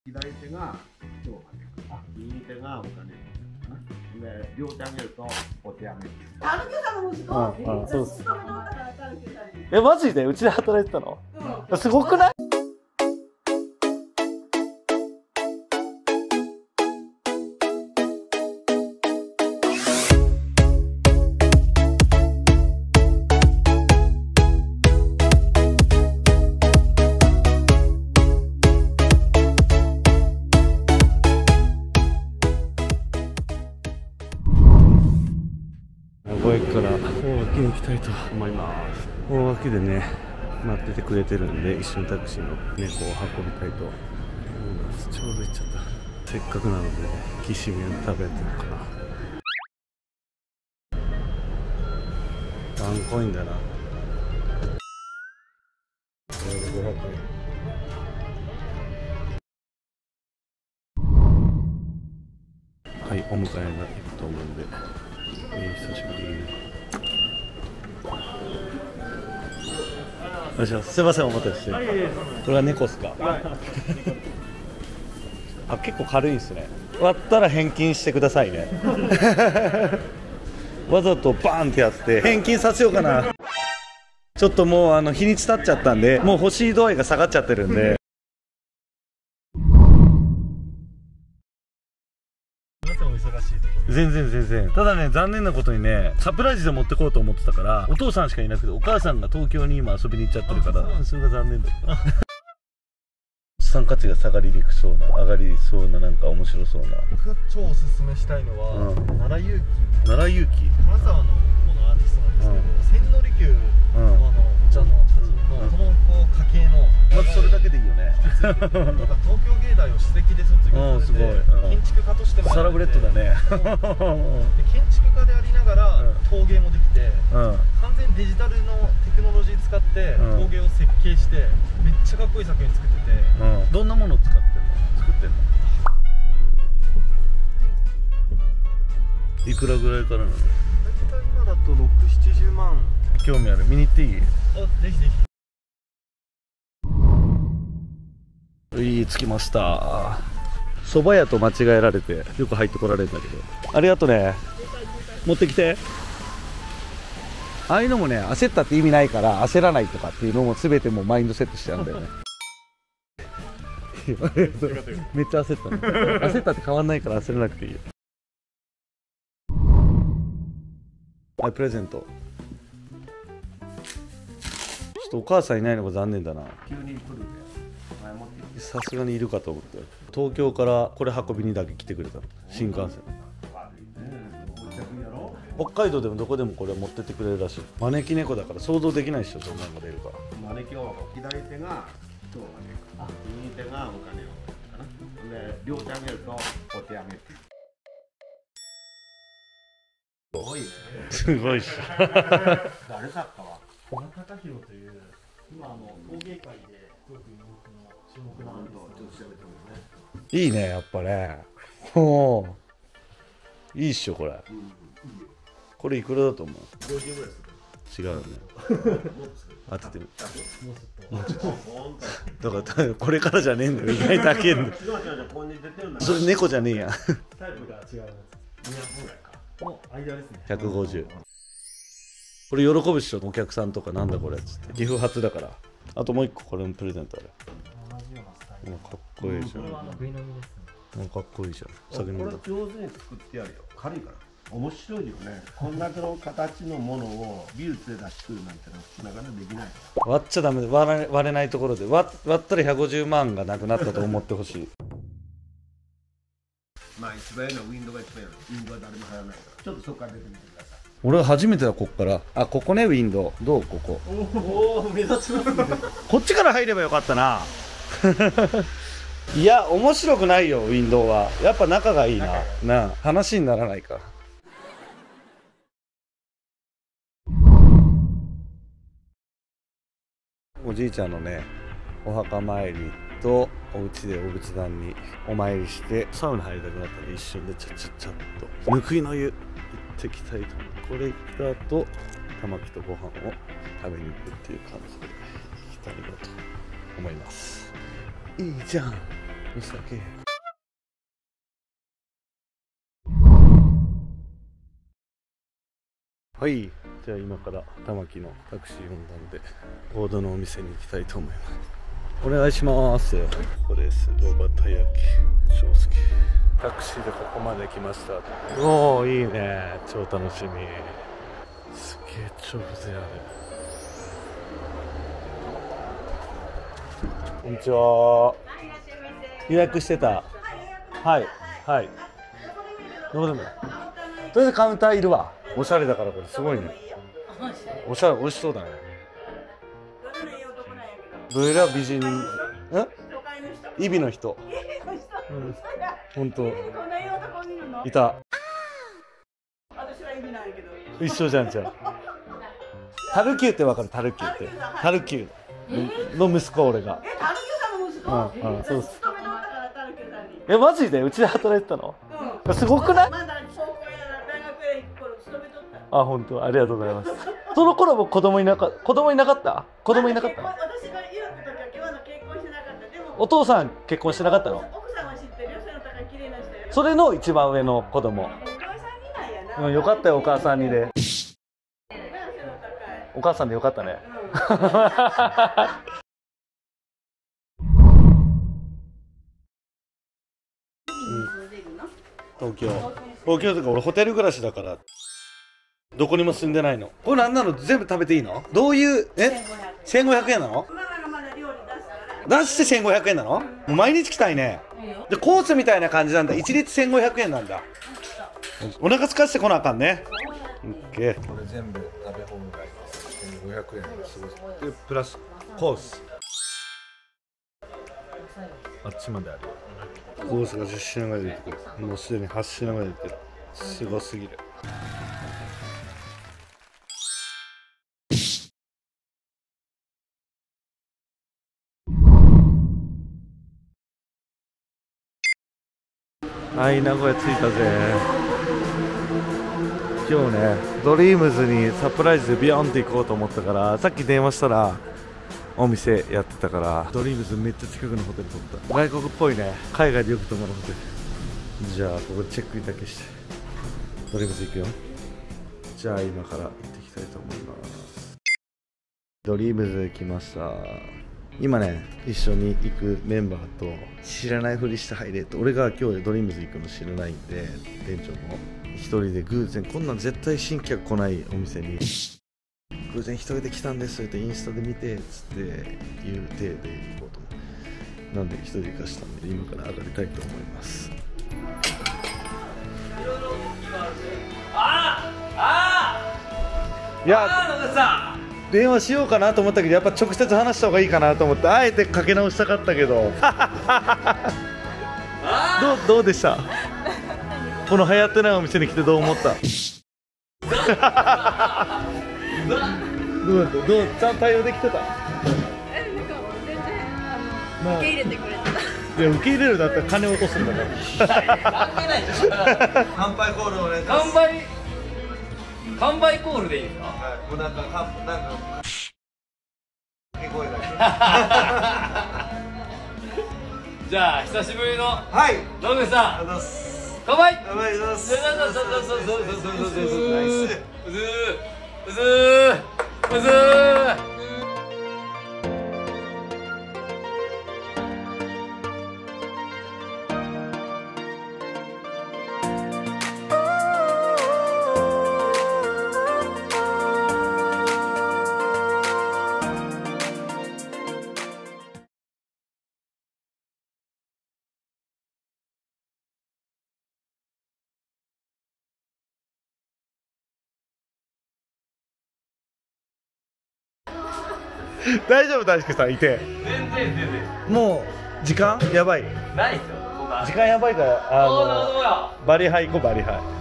左手が今日右手がお金で両手あげるとお手上げ。 たぬきさんの息子。 そうです。 勤めとったからたぬきさんに。 マジでうちで働いてたの？すごくない？名古屋から大垣に行きたいと思います。大垣でね待っててくれてるんで、一緒にタクシーの猫を運びたいと思います。ちょうど行っちゃった。せっかくなのできしめん食べてるかな。ワンコインだな。500円。はい、お迎えが行くと思うんで、久しぶり。お願いします。すいません、お待たせして。これが猫っすか？あ、結構軽いですね。割ったら返金してくださいね。わざとバーンってやって返金させようかな。ちょっともう日にち経っちゃったんで、もう欲しい度合いが下がっちゃってるんで。全然ただね、残念なことにね、サプライズで持ってこうと思ってたから、お父さんしかいなくて、お母さんが東京に今遊びに行っちゃってるから、それが残念だった資産価値が上がりそうな、なんか面白そうな。 僕超おすすめしたいのは、奈良祐希。 金沢のこのアーティストなんですけど、千利休のお茶の茶人のこの家系の、 まずそれだけでいいよね。 なんか東京芸大を首席で卒業されて、建築家としてもサラブレッドだね。 で建築家でありながら陶芸もできて、完全にデジタルのテクノロジー使って陶芸を設計して、めっちゃかっこいい作品作ってて、 どんなものを作ってんの？いくらぐらいからなの？ 大体今だと6、70万。 興味ある。見に行っていい？ あ、ぜひぜひ。 着きました。蕎麦屋と間違えられてよく入ってこられるんだけど、ありがとね。持ってきて。ああいうのもね、焦ったって意味ないから焦らないとかっていうのも全てもうマインドセットしてあるんだよね。めっちゃ焦ったね。焦ったって変わんないから焦らなくていいよ。はい、プレゼント。ちょっとお母さんいないのが残念だな。 急に来るで。 さすがにいるかと思って。東京からこれ運びにだけ来てくれたの、新幹線。北海道でもどこでもこれ持ってってくれるらしい。招き猫だから想像できないでしょ、そんなのが出るから。 招きを左手が今日はね、右手がお金をかな。で両手あげるとお手上げって。すごいね。 すごいっしょ。 誰作家は？ 古賀隆弘という今陶芸界ですごく人気の注目のアーティスト。 ちょっと調べてもね。 いいね、やっぱね。ほう。いいっしょ、これ。これいくらだと思う？50ぐらいする。違うよね。当ててみ。だからこれからじゃねえんだよ。意外と開けんだよ。それ猫じゃねえや。 タイプが違うやつ。200ぐらいか。の間ですね。 150。これ喜ぶっしょ、お客さんとか。なんだこれっつって。岐阜初だから。あともう一個これのプレゼントある。かっこいいじゃん。かっこいいじゃん。 これ上手に作ってやるよ。軽いから。面白いよね。こんだけの形のものを美術で出してくるなんてなかなかできない。 割っちゃダメで、割れないところで割ったら150万がなくなったと思ってほしい。 まあ一番いいのはウィンドウが一番いいの。ウィンドウは誰も入らないから。ちょっとそこから出てみてください。 俺は初めてだ、こっから。あ、ここね、ウィンドウ。どうここ。 おお、目立ちますね。 こっちから入ればよかったな。いや、面白くないよ、ウィンドウは。やっぱ仲がいいな。なあ、話にならないから。おじいちゃんのね、お墓参りとお家でお仏壇にお参りして、サウナ入りたくなったら一瞬でちゃっとぬくいの湯行ってきたいと思う。これ行った後、玉木とご飯を食べに行くっていう感じで行きたいなと思います。いいじゃん。 ミスターK。はい、じゃあ今から玉木のタクシー呼んだんで大戸のお店に行きたいと思います。お願いします。ここです。ロバタ焼き翔介。タクシーでここまで来ました。おお、いいね、超楽しみ。すげえ超風情ある。こんにちは。予約してた。はいはい、どうでもいい。とりあえずカウンターいるわ。おしゃれだからこれすごいね。おしゃれ、美味しそうだね。どれら美人、イビの人。本当。いた。一緒じゃんじゃん。タルキューってわかる？タルキューって。タルキューの息子俺が。 タルキューさんの息子？ うん、そうです。 勤めとったからタルキューさんに。 マジでうちで働いてたの？すごくない？ まだ高校や大学へ行く頃勤めとった。 あ、本当、ありがとうございます。その頃僕子供いなかった。子供いなかった？ 私がいる時は結婚してなかった。でもお父さん結婚してなかったの？ 奥さんは知ってるよ。背の高い綺麗な人よ。 それの一番上の子供。 お母さんになんやな。 よかったよ、お母さんにで。お母さんでよかったね。東京とか俺ホテル暮らしだからどこにも住んでないの。これなんなの？全部食べていいの？どういう1500円なの？出して1500円なの？もう毎日来たいね。でコースみたいな感じなんだ。一律1500円なんだ。お腹空かしてこなあかんね。オッケー。 これ全部食べ放題です。1500円ですごい。 でプラスコースあっちまである。コースが10品ぐらい出てくる。もうすでに8品ぐらい出てる。すごすぎる。はい、名古屋着いたぜ。今日ね、ドリームズにサプライズでビヨンって行こうと思ったから、さっき電話したらお店やってたから、ドリームズめっちゃ近くのホテル取った。外国っぽいね。海外でよく泊まるホテル。じゃあここでチェックインだけしてドリームズ行くよ。じゃあ今から行っていきたいと思います。ドリームズ来ました。今ね、一緒に行くメンバーと知らないふりして入れって、俺が今日ドリームズ行くの知らないんで、店長も一人で偶然こんなん絶対新客来ないお店に偶然一人で来たんですってインスタで見てっつって言う体で行こうと思う。なんで一人で行かしたんで今から上がりたいと思います。いや、電話しようかなと思ったけど、やっぱ直接話した方がいいかなと思ってあえてかけ直したかったけどどうでした？この流行ってないお店に来てどう思った？どうちゃんと対応できてた？ なんか全然受け入れてくれてた。 いや、受け入れるだったら金落とすんだから乾杯コールお願いします。 乾杯コールでいいですか？ はい、もうなんか掛け声だけじゃあ久しぶりのはい、 野口さん、 ありがとうございます。 乾杯。 乾杯します。 大丈夫、大輔さんいて。 全然もう時間やばい。 ないですよ。 時間やばいからバリハイ行こう。バリハイ